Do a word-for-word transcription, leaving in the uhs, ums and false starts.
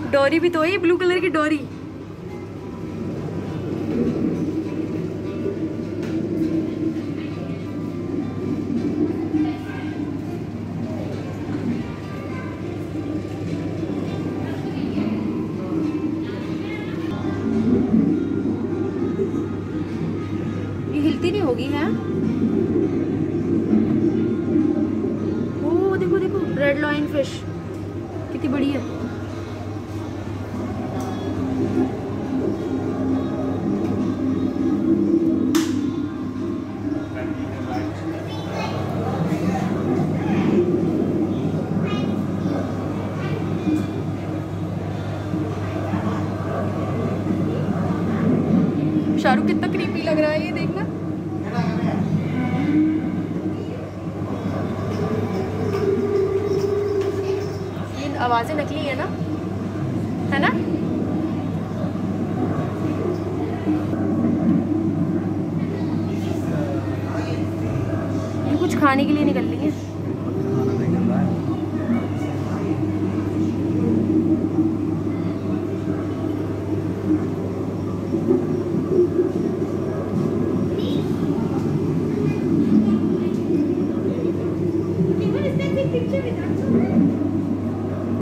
डोरी भी तो है, ब्लू कलर की डोरी। ये हिलती नहीं होगी है। ओ देखो देखो, रेड लाइन फिश कितनी बड़ी है। शाहरुख कितना क्रीपी लग रहा है, ये देखना। ये आवाजें नकली है ना, है ना। ये कुछ खाने के लिए निकल रही है।